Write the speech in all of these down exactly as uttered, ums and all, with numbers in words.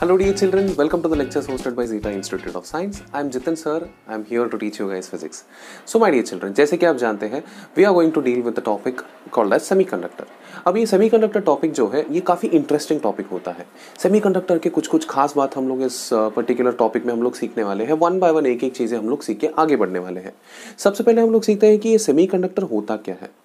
Hello dear children, welcome to the lectures hosted by Zeta Institute of Science. I am Jitin sir. I am here to teach you guys physics. So my dear children, जैसे कि आप जानते हैं, we are going to deal with the topic called as semiconductor. अब ये semiconductor topic जो है ये काफ़ी interesting topic होता है. Semiconductor के कुछ कुछ खास बात हम लोग इस particular topic में हम लोग सीखने वाले हैं. One by one एक एक चीज़ें हम लोग सीख के आगे बढ़ने वाले हैं. सबसे पहले हम लोग सीखते हैं कि ये semiconductor होता क्या है.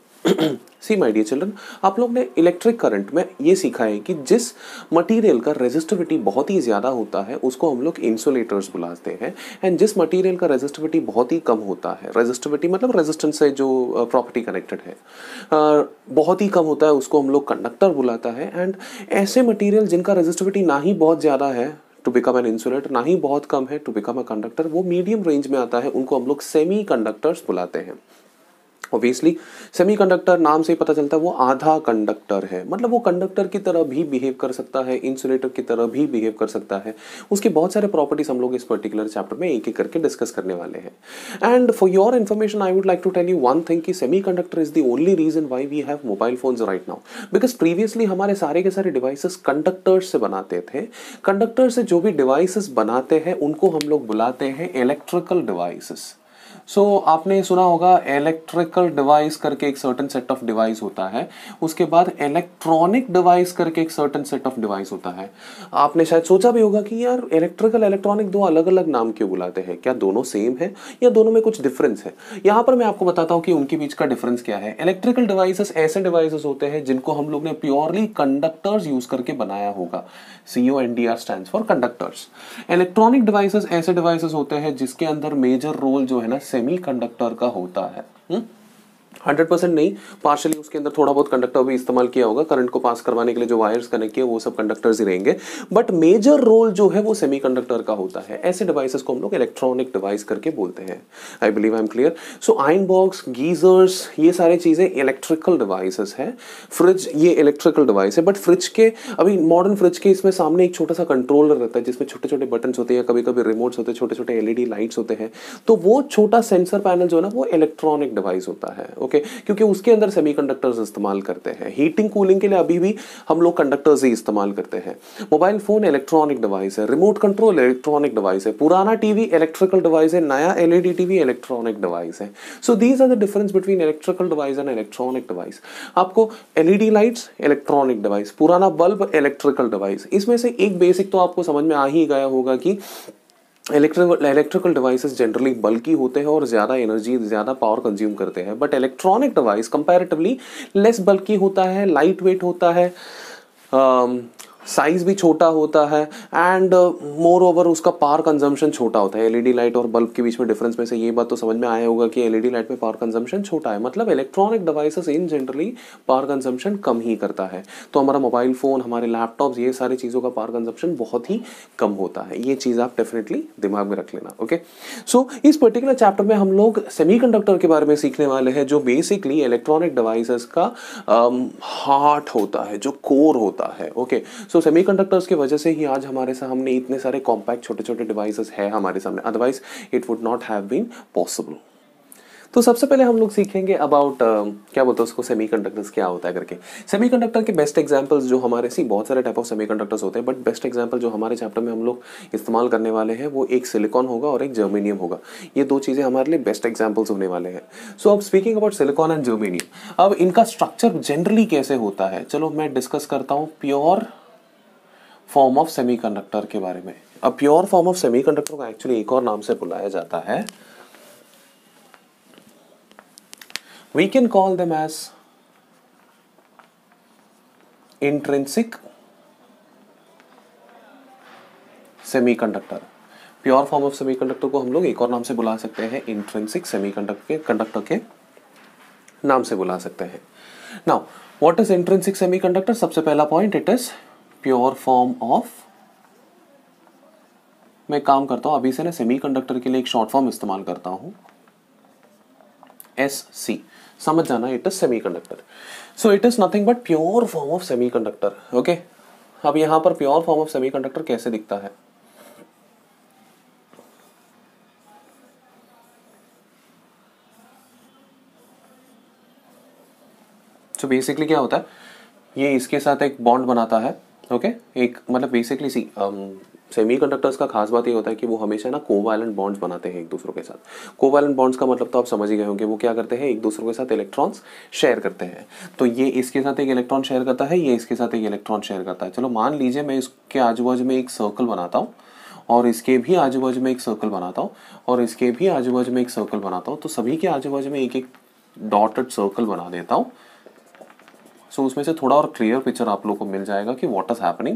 सी माय डियर चिल्ड्रन, आप लोग ने इलेक्ट्रिक करंट में ये सीखा है कि जिस मटेरियल का रेजिस्टिविटी बहुत ही ज़्यादा होता है उसको हम लोग इंसुलेटर्स बुलाते हैं, एंड जिस मटेरियल का रेजिस्टिविटी बहुत ही कम होता है, रेजिस्टिविटी मतलब रेजिस्टेंस से जो प्रॉपर्टी कनेक्टेड है बहुत ही कम होता है, उसको हम लोग कंडक्टर बुलाता है. एंड ऐसे मटेरियल जिनका रेजिस्टिविटी ना ही बहुत ज़्यादा है टू बिकम एन इंसुलेटर, ना ही बहुत कम है टू बिकम अ कंडक्टर, वो मीडियम रेंज में आता है, उनको हम लोग सेमी कंडक्टर्स बुलाते हैं. ऑब्वियसली सेमीकंडक्टर नाम से ही पता चलता है वो आधा कंडक्टर है, मतलब वो कंडक्टर की तरह भी बिहेव कर सकता है, इंसुलेटर की तरह भी बिहेव कर सकता है. उसके बहुत सारे प्रॉपर्टीज हम लोग इस पर्टिकुलर चैप्टर में एक एक करके डिस्कस करने वाले हैं. And for your information I would like to tell you one thing कि semiconductor is the only reason why we have mobile phones right now, because previously हमारे सारे के सारे डिवाइसेस कंडक्टर्स से बनाते थे. कंडक्टर से जो भी डिवाइसेस बनाते हैं उनको हम लोग बुलाते हैं इलेक्ट्रिकल डिवाइसेस. सो so, आपने सुना होगा इलेक्ट्रिकल डिवाइस करके एक सर्टेन सेट ऑफ डिवाइस होता है, उसके बाद इलेक्ट्रॉनिक डिवाइस करके एक सर्टेन सेट ऑफ डिवाइस होता है. आपने शायद सोचा भी होगा कि यार इलेक्ट्रिकल इलेक्ट्रॉनिक दो अलग अलग नाम क्यों बुलाते हैं, क्या दोनों सेम है या दोनों में कुछ डिफरेंस है. यहाँ पर मैं आपको बताता हूँ कि उनके बीच का डिफरेंस क्या है. इलेक्ट्रिकल डिवाइसेस ऐसे डिवाइसेस होते हैं जिनको हम लोग ने प्योरली कंडक्टर्स यूज करके बनाया होगा. C O N D R stands for conductors. Electronic devices ऐसे डिवाइसेस होते हैं जिसके अंदर मेजर रोल जो है ना सेमीकंडक्टर का होता है. हुँ? हंड्रेड परसेंट नहीं, पार्शियली उसके अंदर थोड़ा बहुत कंडक्टर भी इस्तेमाल किया होगा. करंट को पास करवाने के लिए जो वायर्स कनेक्ट किए वो सब कंडक्टर्स ही रहेंगे, बट मेजर रोल जो है वो सेमीकंडक्टर का होता है. ऐसे डिवाइसेस को हम लोग इलेक्ट्रॉनिक डिवाइस करके बोलते हैं. I believe I am clear. So iron box, geysers, ये सारे चीजें इलेक्ट्रिकल डिवाइसेस है. फ्रिज ये इलेक्ट्रिकल डिवाइस है, बट फ्रिज के अभी मॉडर्न फ्रिज के इसमें सामने एक छोटा सा कंट्रोलर रहता है जिसमें छोटे छोटे बटन होते हैं, कभी कभी रिमोट्स होते हैं, छोटे छोटे एलईडी लाइट्स होते हैं. तो वो छोटा सेंसर पैनल जो है ना वो इलेक्ट्रॉनिक डिवाइस होता है. Okay okay? क्योंकि उसके अंदर सेमीकंडक्टर्स इस्तेमाल करते हैं. हीटिंग कूलिंग के लिए अभी भी हम लोग कंडक्टर्स ही इस्तेमाल करते हैं. मोबाइल फोन इलेक्ट्रॉनिक डिवाइस है, रिमोट कंट्रोल इलेक्ट्रॉनिक डिवाइस है, पुराना टीवी इलेक्ट्रिकल डिवाइस है, नया एलईडी टीवी इलेक्ट्रॉनिक डिवाइस है. So these are the difference between electrical device and electronic device. आपको एलईडी लाइट्स इलेक्ट्रॉनिक डिवाइस, पुराना बल्ब इलेक्ट्रिकल डिवाइस. इसमें से एक बेसिक तो आपको समझ में आ ही गया होगा कि electrical electrical devices generally bulky होते हैं और ज़्यादा एनर्जी, ज़्यादा पावर कंज्यूम करते हैं, but electronic device comparatively less bulky होता है, लाइट वेट होता है, साइज भी छोटा होता है, एंड मोर ओवर उसका पावर कंजम्पशन छोटा होता है. एलईडी लाइट और बल्ब के बीच में डिफरेंस में से ये बात तो समझ में आया होगा कि एलईडी लाइट में पावर कंजम्पशन छोटा है, मतलब electronic devices in generally power consumption कम ही करता है. तो हमारा मोबाइल फोन, हमारे लैपटॉप्स, ये सारी चीज़ों का पावर कंजम्पशन बहुत ही कम होता है. ये चीज़ आप डेफिनेटली दिमाग में रख लेना. ओके, सो इस पर्टिकुलर चैप्टर में हम लोग सेमीकंडक्टर के बारे में सीखने वाले हैं, जो बेसिकली इलेक्ट्रॉनिक डिवाइसेस का हार्ट होता है, जो कोर होता है. ओके, सो सेमीकंडक्टर्स की वजह से ही आज हमारे सामने इतने सारे कॉम्पैक्ट छोटे छोटे डिवाइसेस है हमारे सामने, otherwise it would not have been possible. तो सबसे पहले हम लोग सीखेंगे अबाउट uh, क्या बोलते हैं उसको, सेमीकंडक्टर्स क्या होता है करके. सेमीकंडक्टर के बेस्ट एग्जांपल्स जो हमारे सी बहुत सारे टाइप ऑफ सेमीकंडक्टर्स होते हैं, बट बेस्ट एग्जांपल जो हमारे चैप्टर में हम लोग इस्तेमाल करने वाले हैं वो एक सिलिकॉन होगा और एक जर्मेनियम होगा. ये दो चीज़ें हमारे लिए बेस्ट एग्जाम्पल्स होने वाले हैं. सो अब speaking about silicon and germanium, अब इनका स्ट्रक्चर जनरली कैसे होता है, चलो मैं डिस्कस करता हूँ प्योर फॉर्म ऑफ सेमीकंडक्टर के बारे में. अब प्योर फॉर्म ऑफ सेमीकंडक्टर को एक्चुअली एक और नाम से बुलाया जाता है, we can call them as intrinsic semiconductor. Pure form of semiconductor को हम लोग एक और नाम से बुला सकते हैं, इंट्रिंसिक सेमीकंडक्टर के कंडक्टर के नाम से बुला सकते हैं. Now what is intrinsic semiconductor? सबसे पहला point, it is pure form of, मैं काम करता हूं अभी से ना सेमीकंडक्टर के लिए एक शॉर्ट फॉर्म इस्तेमाल करता हूं, एस सी. समझ जाना, it is semiconductor. So it is nothing but pure form of semiconductor. Okay, अब यहां पर प्योर फॉर्म ऑफ सेमीकंडक्टर कैसे दिखता है, तो बेसिकली क्या होता है, ये इसके साथ एक बॉन्ड बनाता है ओके okay? एक मतलब बेसिकली सी सेमीकंडक्टर्स का खास बात ये होता है कि वो हमेशा ना कोवैलेंट बॉन्ड्स बनाते हैं एक दूसरों के साथ। कोवैलेंट बॉन्ड्स का मतलब तो आप समझ ही गए होंगे, वो क्या करते हैं, एक दूसरों के साथ इलेक्ट्रॉन्स शेयर करते हैं। तो ये इसके साथ एक इलेक्ट्रॉन शेयर करता है, ये इसके साथ एक इलेक्ट्रॉन शेयर करता है। चलो मान लीजिए मैं इसके आजू बाजू में एक सर्कल बनाता हूँ और इसके भी आजू बाजू में एक सर्कल बनाता हूँ और इसके भी आजू बाजू में एक सर्कल बनाता हूँ। तो सभी के आजू बाजू में एक एक डॉटेड सर्कल बना देता हूँ। सो उसमें से थोड़ा और क्लियर पिक्चर आप लोग को मिल जाएगा कि what is happening.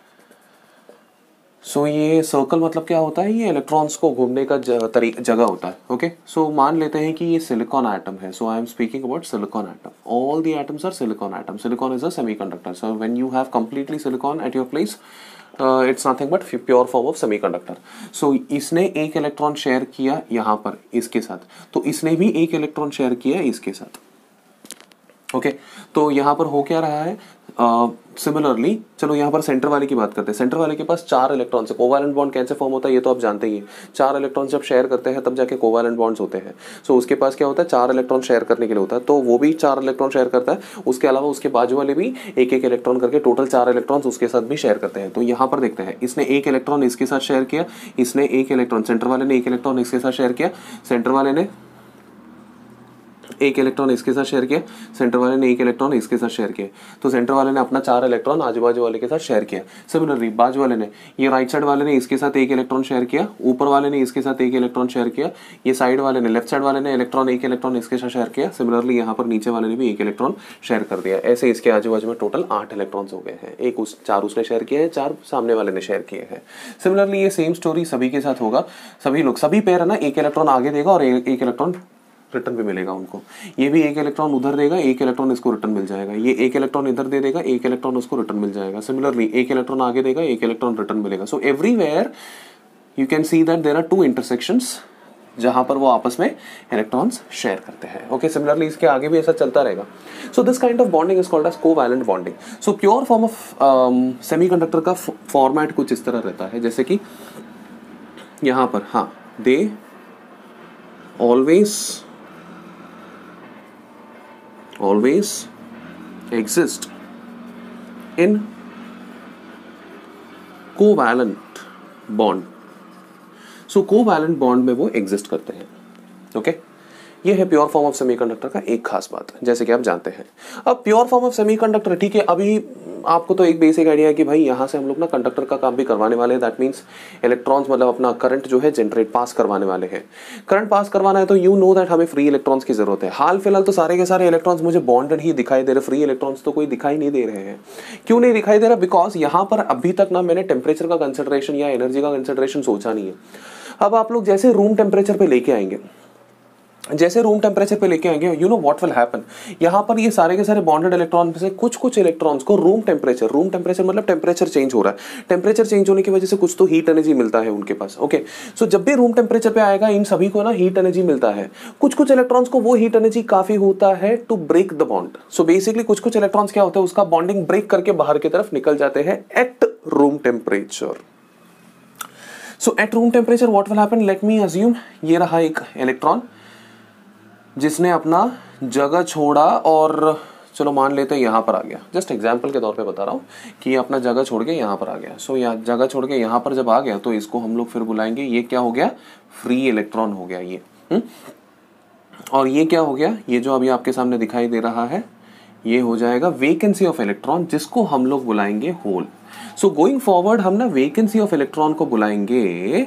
So so, ये सर्कल मतलब क्या होता है, ये इलेक्ट्रॉन्स को घूमने का तरीका जगह होता है। ओके, सो मान लेते हैं कि ये सिलिकॉन एटम है। So I am speaking about silicon atom. All the atoms are silicon atom. Silicon is a semiconductor. So when you have completely silicon at your place, it's nothing but pure form of semiconductor. So इसने एक electron share किया यहाँ पर इसके साथ, तो इसने भी एक इलेक्ट्रॉन शेयर किया इसके साथ। ओके okay, तो यहाँ पर हो क्या रहा है, सिमिलरली uh, चलो यहाँ पर सेंटर वाले की बात करते हैं। सेंटर वाले के पास चार इलेक्ट्रॉन है। कोवैलेंट बॉन्ड कैसे फॉर्म होता है ये तो आप जानते ही हैं। चार इलेक्ट्रॉन जब शेयर करते हैं तब जाके कोवैलेंट बॉन्ड्स होते हैं। सो so, उसके पास क्या होता है, चार इलेक्ट्रॉन शेयर करने के लिए होता है, तो वो भी चार इलेक्ट्रॉन शेयर करता है। उसके अलावा उसके बाजू वाले भी एक एक इलेक्ट्रॉन करके टोटल चार इलेक्ट्रॉन उसके साथ भी शेयर करते हैं। तो यहाँ पर देखते हैं, इसने एक इलेक्ट्रॉन इसके साथ शेयर किया, इसने एक इलेक्ट्रॉन, सेंटर वाले ने एक इलेक्ट्रॉन इसके साथ शेयर किया, सेंटर वाले ने एक इलेक्ट्रॉन इसके साथ शेयर किया, सेंटर वाले ने एक इलेक्ट्रॉन इसके साथ शेयर किया। तो सेंटर वाले ने अपना चार इलेक्ट्रॉन आजू बाजू वाले के साथ शेयर किया। सिमिलरली बाजू वाले ने, ये राइट साइड वाले ने इसके साथ एक इलेक्ट्रॉन शेयर किया, ऊपर वाले ने इसके साथ एक इलेक्ट्रॉन शेयर किया, ये साइड वाले ने, लेफ्ट साइड वाले ने इलेक्ट्रॉन एक इलेक्ट्रॉन इसके साथ शेयर किया। सिमिलरली यहाँ पर नीचे वाले ने भी एक इलेक्ट्रॉन शेयर कर दिया। ऐसे इसके आजू बाजू में टोटल आठ इलेक्ट्रॉन्स हो गए हैं। एक उस चार उसने शेयर किए हैं, चार सामने वाले ने शेयर किए हैं। सिमिलरली ये सेम स्टोरी सभी के साथ होगा। सभी लोग, सभी पेयर है ना, एक इलेक्ट्रॉन आगे देगा और एक इलेक्ट्रॉन रिटर्न भी मिलेगा उनको। ये भी एक इलेक्ट्रॉन उधर देगा, एक इलेक्ट्रॉन इसको रिटर्न मिल जाएगा। ये एक इलेक्ट्रॉन इधर दे देगा, एक इलेक्ट्रॉन उसको रिटर्न मिल जाएगा। सिमिलरली एक इलेक्ट्रॉन आगे देगा, एक इलेक्ट्रॉन रिटर्न मिलेगा। So everywhere you can see that there are two intersections जहां पर वो आपस में इलेक्ट्रॉन्स शेयर करते हैं। ओके, सिमिलरली इसके आगे भी ऐसा चलता रहेगा। So this kind of bonding is called as covalent bonding. So pure form of semiconductor का फॉर्मेट कुछ इस तरह रहता है, जैसे कि यहां पर, हाँ, they always always exist in covalent bond. so covalent bond में वो exist करते हैं। Okay okay? ये है प्योर फॉर्म ऑफ सेमीकंडक्टर का एक खास बात, जैसे कि आप जानते हैं। अब प्योर फॉर्म ऑफ सेमीकंडक्टर, ठीक है, अभी आपको तो एक बेसिक आइडिया है कि भाई यहाँ से हम लोग ना कंडक्टर का काम भी करवाने वाले हैं। दैट मीन्स इलेक्ट्रॉन्स मतलब अपना करंट जो है जनरेट पास करवाने वाले हैं। करंट पास करवाना है तो यू नो दैट हमें फ्री इलेक्ट्रॉन्स की जरूरत है। हाल फिलहाल तो सारे के सारे इलेक्ट्रॉन्स मुझे बॉन्डेड ही दिखाई दे रहे, फ्री इलेक्ट्रॉन्स तो कोई दिखाई नहीं दे रहे हैं। क्यों नहीं दिखाई दे रहा? बिकॉज यहाँ पर अभी तक ना मैंने टेम्परेचर का कंसिडरेशन या एनर्जी का कंसिडरेशन सोचा नहीं है। अब आप लोग जैसे रूम टेम्परेचर पे लेके आएंगे, जैसे रूम टेम्परेचर पे लेके आएंगे, you know what will happen, यहाँ पर ये सारे के सारे बॉन्डेड इलेक्ट्रॉन में से कुछ कुछ इलेक्ट्रॉन्स को रूम टेम्परेचर, रूम टेम्परेचर मतलब टेम्परेचर चेंज हो रहा है, टेम्परेचर चेंज होने की वजह से कुछ तो हीट एनर्जी मिलता है उनके पास। ओके, सो जब भी रूम टेम्परेचर पे आएगा इन सभी को ना हीट एनर्जी मिलता है। कुछ कुछ इलेक्ट्रॉन्स को वो हीट एनर्जी काफी होता है to break the bond. So basically कुछ कुछ इलेक्ट्रॉन्स क्या होता है, उसका बॉन्डिंग ब्रेक करके बाहर की तरफ निकल जाते हैं at room temperature. So at room temperature what will happen, let me assume ये रहा एक इलेक्ट्रॉन जिसने अपना जगह छोड़ा और चलो मान लेते हैं यहाँ पर आ गया। जस्ट एग्जाम्पल के तौर पे बता रहा हूँ कि ये अपना जगह छोड़ के यहाँ पर आ गया। सो यहाँ जगह छोड़ के यहाँ पर जब आ गया तो इसको हम लोग फिर बुलाएंगे, ये क्या हो गया, फ्री इलेक्ट्रॉन हो गया ये। हुँ? और ये क्या हो गया, ये जो अभी आपके सामने दिखाई दे रहा है ये हो जाएगा वेकेंसी ऑफ इलेक्ट्रॉन, जिसको हम लोग बुलाएंगे होल। सो गोइंग फॉरवर्ड हम ना वेकेंसी ऑफ इलेक्ट्रॉन को बुलाएंगे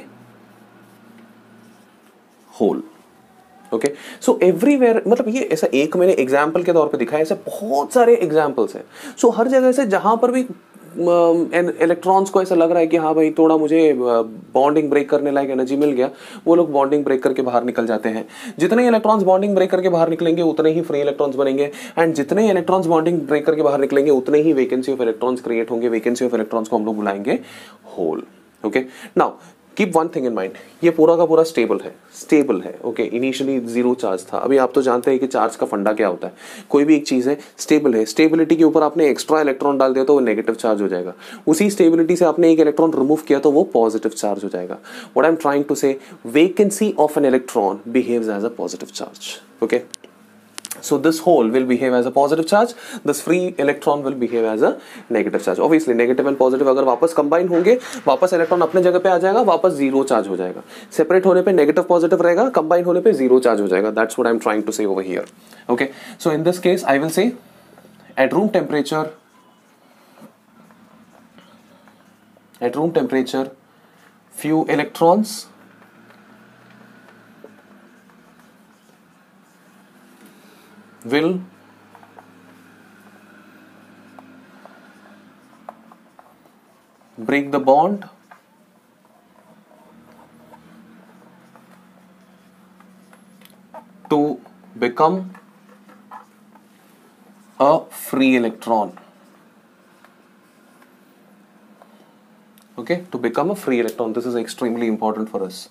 होल। ओके, सो एवरीवेयर मतलब ये ऐसा एक मैंने एग्जाम्पल के तौर पे दिखाया, ऐसे बहुत सारे एग्जाम्पल्स हैं। सो so, हर जगह से जहां पर भी इलेक्ट्रॉन्स को ऐसा लग रहा है कि हाँ भाई थोड़ा मुझे बॉन्डिंग ब्रेक करने लायक एनर्जी मिल गया, वो लोग बॉन्डिंग ब्रेक करके बाहर निकल जाते हैं। जितने इलेक्ट्रॉन्स बॉन्डिंग ब्रेक करके बाहर निकलेंगे उतने ही फ्री इलेक्ट्रॉन्स बनेंगे, एंड जितने इलेक्ट्रॉन्स बॉन्डिंग ब्रेक करके बाहर निकलेंगे उतने ही वैकेंसी ऑफ इलेक्ट्रॉन्स क्रिएट होंगे। वैकेंसी ऑफ इलेक्ट्रॉन्स को हम लोग बुलाएंगे hole. Okay, now keep one thing in mind, ये पूरा का पूरा स्टेबल है, स्टेबल है। ओके, इनिशियली जीरो चार्ज था। अभी आप तो जानते हैं कि चार्ज का फंडा क्या होता है, कोई भी एक चीज है स्टेबल है, स्टेबिलिटी के ऊपर आपने एक्स्ट्रा इलेक्ट्रॉन डाल दिया तो वो नेगेटिव चार्ज हो जाएगा, उसी स्टेबिलिटी से आपने एक इलेक्ट्रॉन रिमूव किया तो वो पॉजिटिव चार्ज हो जाएगा। What I am trying to say, vacancy of an electron behaves as a positive charge. Okay, So this hole will behave as a positive charge, this free electron will behave as a negative charge. Obviously negative and positive अगर वापस combine होंगे, वापस electron अपने जगह पे आ जाएगा, वापस zero charge हो जाएगा. Separate होने पे negative positive रहेगा, combine होने पे zero charge हो जाएगा. That's what I'm trying to say over here. Okay, so in this case I will say at room temperature, at room temperature, few electrons will break the bond to become a free electron. Okay, to become a free electron. This is extremely important for us.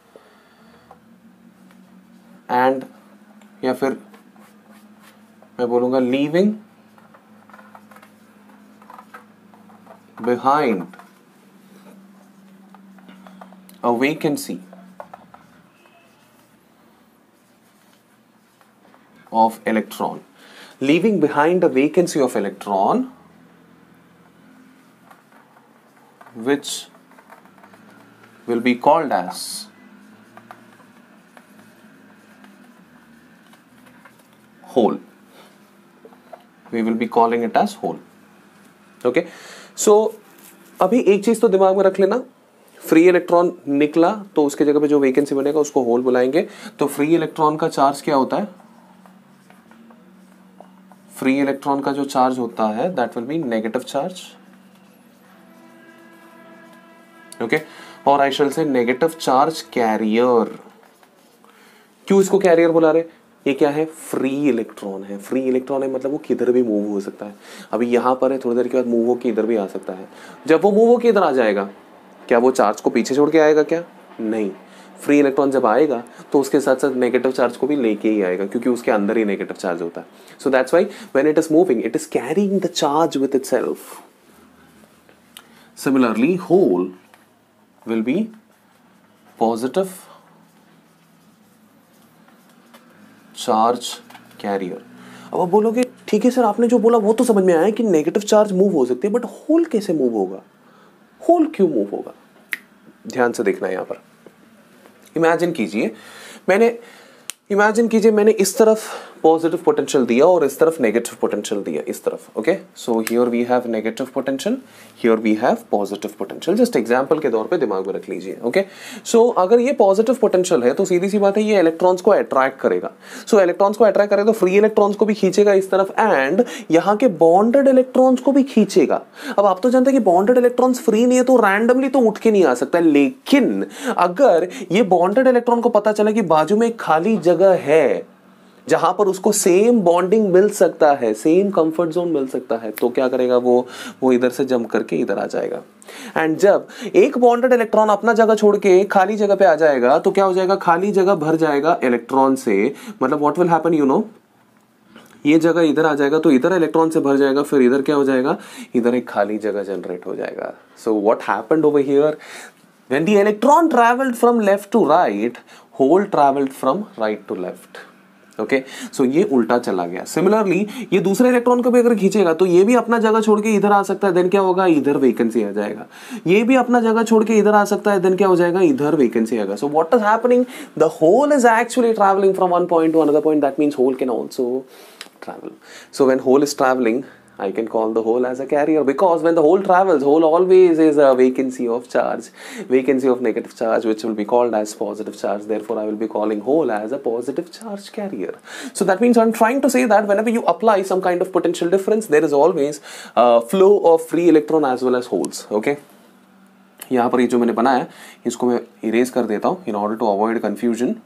And या फिर मैं बोलूंगा leaving behind a vacancy of electron. Leaving behind a vacancy of electron which will be called as hole. We will be calling it as hole. Okay, so अभी एक चीज तो दिमाग में रख लेना, फ्री इलेक्ट्रॉन निकला तो उसके जगह पे जो वैकेंसी बनेगा उसको होल बुलाएंगे. तो फ्री इलेक्ट्रॉन का चार्ज क्या होता है? फ्री इलेक्ट्रॉन का जो चार्ज होता है that will be negative charge. Okay, और आई शैल से नेगेटिव चार्ज कैरियर. क्यों इसको कैरियर बुला रहे? ये क्या है? फ्री इलेक्ट्रॉन है. फ्री इलेक्ट्रॉन है मतलब वो किधर भी मूव हो सकता है. अभी यहां पर है, थोड़ी देर के बाद मूव होकर इधर भी आ सकता है. जब वो मूव होकर इधर आ जाएगा, क्या वो चार्ज को पीछे छोड़ के आएगा? क्या नहीं. फ्री इलेक्ट्रॉन जब आएगा तो उसके साथ साथ नेगेटिव चार्ज को भी लेके ही आएगा, क्योंकि उसके अंदर ही नेगेटिव चार्ज होता है. So that's why when it is moving it is carrying the charge with itself. Similarly hole will be positive charge carrier. अब आप बोलोगे ठीक है सर, आपने जो बोला वो तो समझ में आया कि नेगेटिव चार्ज मूव हो सकती है, बट होल कैसे मूव होगा? होल क्यों मूव होगा? ध्यान से देखना है यहां पर. इमेजिन कीजिए मैंने इमेजिन कीजिए मैंने इस तरफ पॉजिटिव पोटेंशियल दिया और इस तरफ नेगेटिव पोटेंशियल दिया, इस तरफ. Okay, so here we have negative potential, here we have positive potential. Just example के तौर पे दिमाग में रख लीजिए. ओके, सो अगर ये पॉजिटिव पोटेंशियल है तो सीधी सी बात है ये इलेक्ट्रॉन्स को अट्रैक्ट करेगा. सो so, इलेक्ट्रॉन्स को अट्रैक्ट करेगा तो फ्री इलेक्ट्रॉन्स को भी खींचेगा इस तरफ, एंड यहाँ के बॉन्डेड इलेक्ट्रॉन्स को भी खींचेगा. अब आप तो जानते हैं कि बॉन्डेड इलेक्ट्रॉन्स फ्री नहीं है तो रैंडमली तो उठ के नहीं आ सकता, लेकिन अगर ये बॉन्डेड इलेक्ट्रॉन को पता चला कि बाजू में एक खाली जगह है जहां पर उसको सेम बॉन्डिंग मिल सकता है, सेम कंफर्ट जोन मिल सकता है, तो क्या करेगा वो वो इधर से जंप करके इधर आ जाएगा. एंड जब एक बॉन्डेड इलेक्ट्रॉन अपना जगह छोड़ के खाली जगह पे आ जाएगा तो क्या हो जाएगा? खाली जगह भर जाएगा इलेक्ट्रॉन से. मतलब what will happen, you know, ये जगह इधर आ जाएगा तो इधर इलेक्ट्रॉन से भर जाएगा, फिर इधर क्या हो जाएगा? इधर एक खाली जगह जनरेट हो जाएगा. So what happened over here? When the electron travelled from left to right, hole travelled from right to left. Okay, so ये उल्टा चला गया. सिमिलरली ये दूसरे इलेक्ट्रॉन को भी अगर खींचेगा तो ये भी अपना जगह छोड़ के इधर आ सकता है, देन क्या होगा? इधर वैकेंसी आ जाएगा. ये भी अपना जगह छोड़ के इधर आ सकता है, देन क्या हो जाएगा? इधर वैकेंसी आएगा. So what is happening? The hole is actually travelling from one point to another point. That means hole can also travel. So when hole is traveling, I can call the hole as a carrier, because when the hole travels, hole always is a vacancy of charge, vacancy of negative charge, which will be called as positive charge. Therefore, I will be calling hole as a positive charge carrier. So that means I'm trying to say that whenever you apply some kind of potential difference, there is always a flow of free electron as well as holes. Okay. यहाँ पर ये जो मैंने बनाया इसको मैं erase कर देता हूँ in order to avoid confusion,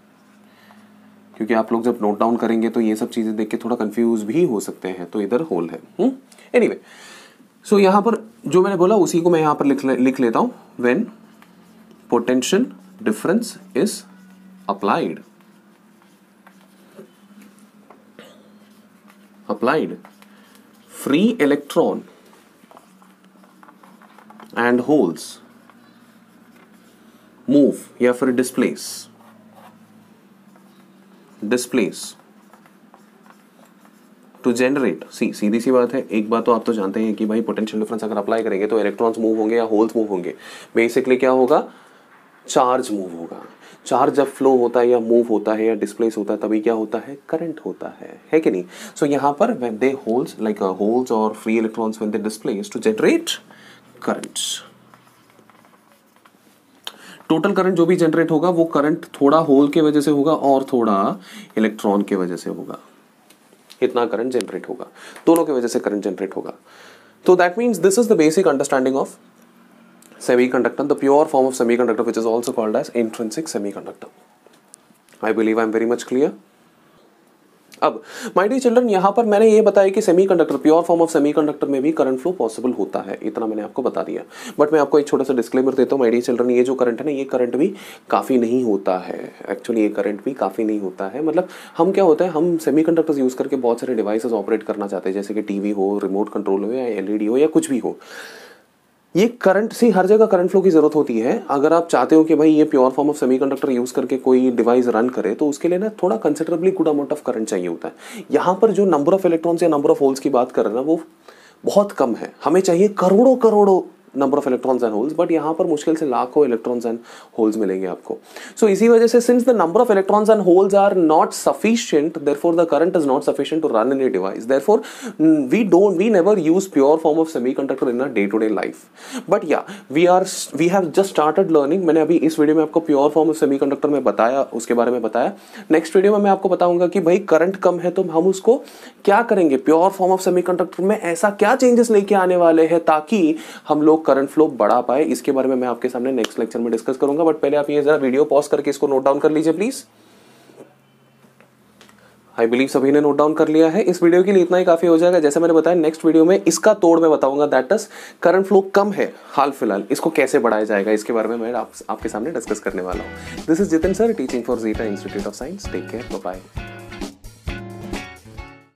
क्योंकि आप लोग जब नोट डाउन करेंगे तो ये सब चीजें देख के थोड़ा कंफ्यूज भी हो सकते हैं. तो इधर होल है. एनीवे, सो यहां पर जो मैंने बोला उसी को मैं यहां पर लिख लिख लेता हूं. When potential difference is applied applied free electron and holes move या फिर डिस्प्लेस displace टू जनरेट, सी सीधी सी बात है, एक बात तो आप तो जानते हैं कि भाई पोटेंशियल डिफरेंस अगर अप्लाई करेंगे तो इलेक्ट्रॉन्स मूव होंगे या होल्स मूव होंगे, बेसिकली क्या होगा, चार्ज मूव होगा। चार्ज जब फ्लो होता है या मूव होता है या डिस्प्लेस होता है तभी क्या होता है, करंट होता है, है कि नहीं। सो so, यहाँ पर when they holes like holes और free electrons when they displace to generate currents, total current जो भी जनरेट होगा वो करंट थोड़ा होल के वजह से होगा और थोड़ा इलेक्ट्रॉन के वजह से होगा, इतना करंट जनरेट होगा, दोनों की वजह से करंट जनरेट होगा। तो that means this is the basic understanding of semiconductor, the pure form of semiconductor which is also called as intrinsic semiconductor. I believe I am very much clear. अब my dear children, यहाँ पर मैंने ये बताया कि semiconductor, pure form of semiconductor में भी current flow possible होता है, इतना मैंने आपको बता दिया। बट मैं आपको एक छोटा सा डिस्क्लेमर देता हूँ माय डियर चिल्ड्रन, ये जो करंट है ना, ये करंट भी काफ़ी नहीं होता है। एक्चुअली ये करंट भी काफ़ी नहीं होता है। मतलब हम क्या होता है, हम सेमीकंडक्टर्स यूज़ करके बहुत सारे डिवाइसेस ऑपरेट करना चाहते हैं, जैसे कि टीवी हो, रिमोट कंट्रोल हो या एलईडी हो या कुछ भी हो। ये करंट से हर जगह करंट फ्लो की जरूरत होती है। अगर आप चाहते हो कि भाई ये pure form of semiconductor use करके कोई डिवाइस रन करे तो उसके लिए ना थोड़ा considerably good amount of current चाहिए होता है। यहाँ पर जो नंबर ऑफ इलेक्ट्रॉन्स या नंबर ऑफ होल्स की बात कर रहे हैं ना, वो बहुत कम है। हमें चाहिए करोड़ों करोड़ों number of electrons and holes, but यहाँ पर मुश्किल से लाखों इलेक्ट्रॉन्स एंड होल्स मिलेंगे आपको। सो so, इसी वजह से since the number of electrons and holes are not sufficient, therefore the current is not sufficient to run in a device, therefore we don't we never use pure form of semiconductor in a day to day life. But या we are we have just started learning. मैंने अभी इस video में आपको pure form of semiconductor में बताया, उसके बारे में बताया। नेक्स्ट वीडियो में मैं आपको बताऊंगा कि भाई करंट कम है तो हम उसको क्या करेंगे, प्योर फॉर्म ऑफ सेमीकंडक्टर में ऐसा क्या चेंजेस लेके आने वाले हैं ताकि हम लोग करंट फ्लो बढ़ा पाए। इसके बारे में मैं आपके सामने नेक्स्ट लेक्चर में डिस्कस करूंगा। बट पहले आप ये जरा वीडियो पॉज करके इसको नोट डाउन कर लीजिए प्लीज। आई बिलीव सभी ने नोट डाउन कर लिया है। इस वीडियो के लिए इतना ही काफी हो जाएगा। जैसे मैंने बताया, नेक्स्ट वीडियो में इसका तोड़ मैं बताऊंगा, दैट इज करंट फ्लो कम है हाल फिलहाल, इसको कैसे बढ़ाया जाएगा, इसके बारे में मैं आप, आपके सामने डिस्कस करने वाला हूं। This is Jitin sir, teaching for Zeta Institute of Science. Take care, bye bye.